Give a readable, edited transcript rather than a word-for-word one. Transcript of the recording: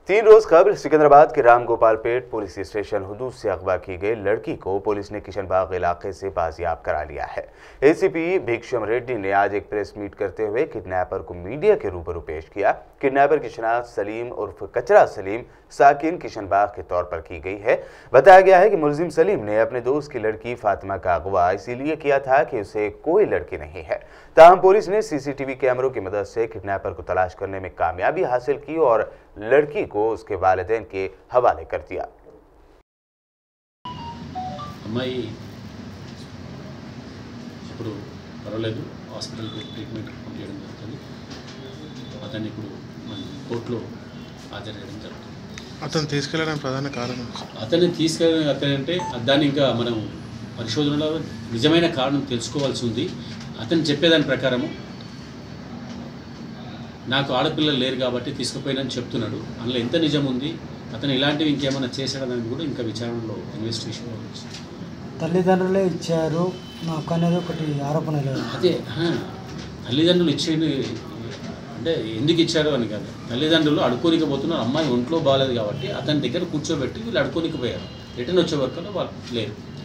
3 रोज कबल सिकंदराबाद के Ramgopalpet police station हुदूद से अगवा की गई लड़की को पुलिस ने किशनबाग इलाके से बाजियाब करा लिया है। एसीपी भिक्षम रेड्डी ने आज एक प्रेस मीट करते हुए किडनैपर को मीडिया के रूबरू पेश किया। किडनैपर की शनाख्त सलीम उर्फ कचरा सलीम साकिन किशनबाग के तौर पर की गई है। बताया गया है कि मुलजिम सलीम ने अपने दोस्त की लड़की फातिमा का अगवा इसीलिए किया था कि उसे कोई लड़की नहीं है। ताहम पुलिस ने सीसीटीवी कैमरों की मदद से किडनैपर को तलाश करने में कामयाबी हासिल की और लड़की को उसके वालिदैन के हवाले कर दिया। అమ్మాయి ఇప్పుడు పర్వాలేదు, హాస్పిటల్కి ట్రీట్మెంట్ చేయడం జరుగుతుంది. అతన్ని ఇప్పుడు మన కోర్టులో హాజరు చేయడం జరుగుతుంది. అతను తీసుకెళ్ళడానికి ప్రధాన కారణం అతనంటే దాన్ని ఇంకా మనం పరిశోధనలో నిజమైన కారణం తెలుసుకోవాల్సి ఉంది. అతను చెప్పేదాని ప్రకారము నాకు ఆడపిల్లలు లేరు కాబట్టి తీసుకుపోయినని చెప్తున్నాడు. అందులో ఎంత నిజం ఉంది, అతను ఇలాంటివి ఇంకేమైనా చేశాడని కూడా ఇంకా విచారణలో ఇన్వెస్టిగేషన్ తల్లిదండ్రులే ఇచ్చారు నాకు అనేది ఒకటి ఆరోపణ లేదు. అదే తల్లిదండ్రులు ఇచ్చేది అంటే ఎందుకు ఇచ్చారు అని కాదు, తల్లిదండ్రులు అడుకోనికి పోతున్నారు. అమ్మాయి ఒంట్లో బాగాలేదు కాబట్టి అతని దగ్గర కూర్చోబెట్టి వీళ్ళు అడుకోనికి పోయారు. రిటర్న్ వచ్చే వరకు వాళ్ళు లేరు.